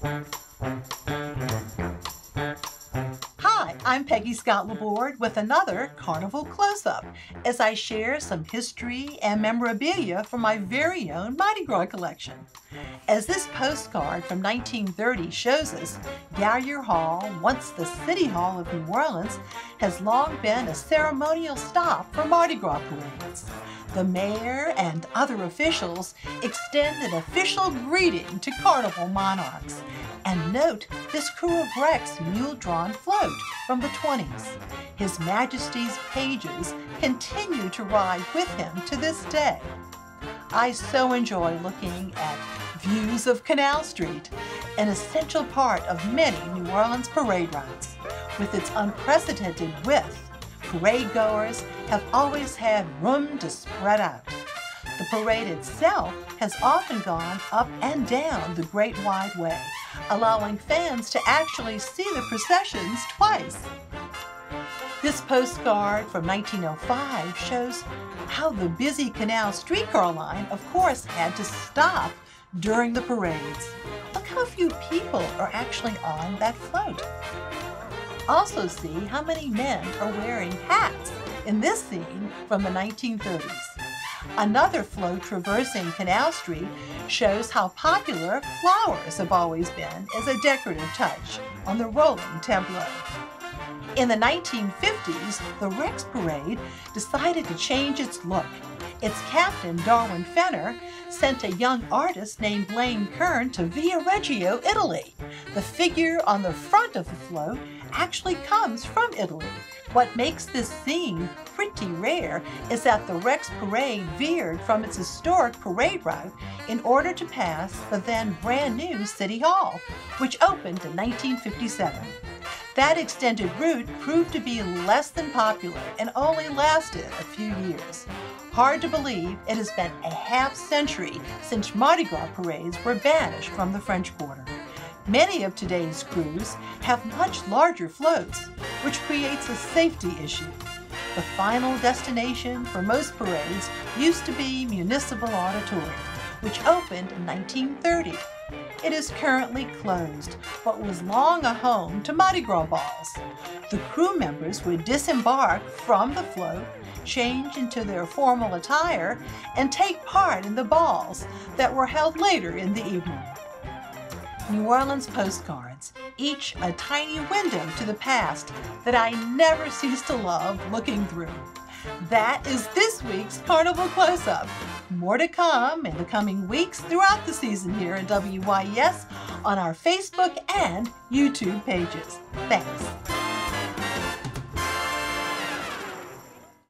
Hi, I'm Peggy Laborde with another Carnival Close-Up as I share some history and memorabilia from my very own Mardi Gras collection. As this postcard from 1930 shows us, Gallier Hall, once the City Hall of New Orleans, has long been a ceremonial stop for Mardi Gras parades. The mayor and other officials extend an official greeting to Carnival monarchs. And note this crew of wrecks mule-drawn float from the 20s. His Majesty's pages continue to ride with him to this day. I so enjoy looking at views of Canal Street, an essential part of many New Orleans parade routes. With its unprecedented width, parade goers have always had room to spread out. The parade itself has often gone up and down the Great Wide Way, allowing fans to actually see the processions twice. This postcard from 1905 shows how the busy Canal streetcar line, of course, had to stop during the parades. Look how few people are actually on that float. Also see how many men are wearing hats in this scene from the 1930s. Another float traversing Canal Street shows how popular flowers have always been as a decorative touch on the rolling tableau. In the 1950s, the Rex Parade decided to change its look. Its captain, Darwin Fenner, sent a young artist named Lane Kern to Viareggio, Italy. The figure on the front of the float actually comes from Italy. What makes this scene pretty rare is that the Rex Parade veered from its historic parade route in order to pass the then brand new City Hall, which opened in 1957. That extended route proved to be less than popular and only lasted a few years. Hard to believe it has been a half-century since Mardi Gras parades were banished from the French Quarter. Many of today's crews have much larger floats, which creates a safety issue. The final destination for most parades used to be Municipal Auditorium, which opened in 1930. It is currently closed, but was long a home to Mardi Gras balls. The crew members would disembark from the float, change into their formal attire, and take part in the balls that were held later in the evening. New Orleans postcards, each a tiny window to the past that I never cease to love looking through. That is this week's Carnival Close-Up. More to come in the coming weeks throughout the season here at WYES on our Facebook and YouTube pages. Thanks.